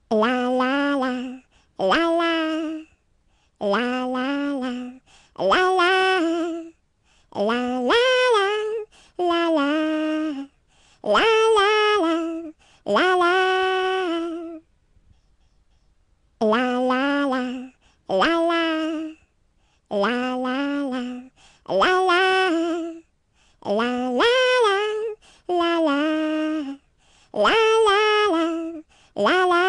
La la la, la la, la la la, la la, la la la, la la, la la la, la la, la la la, la la, la la la, la la, la la la, la la, la la la, la la.